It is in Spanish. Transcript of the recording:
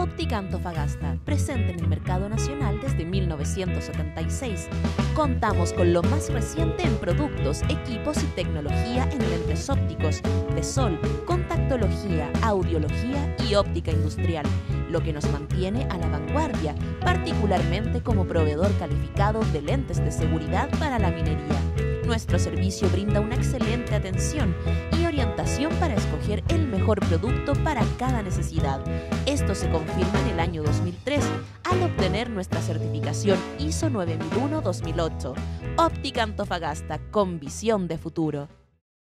Óptica Antofagasta, presente en el mercado nacional desde 1976. Contamos con lo más reciente en productos, equipos y tecnología en lentes ópticos, de sol, contactología, audiología y óptica industrial, lo que nos mantiene a la vanguardia, particularmente como proveedor calificado de lentes de seguridad para la minería. Nuestro servicio brinda una excelente atención y orientación para escoger el mejor producto para cada necesidad. Esto se confirma en el año 2003 al obtener nuestra certificación ISO 9001-2008. Óptica Antofagasta, con visión de futuro.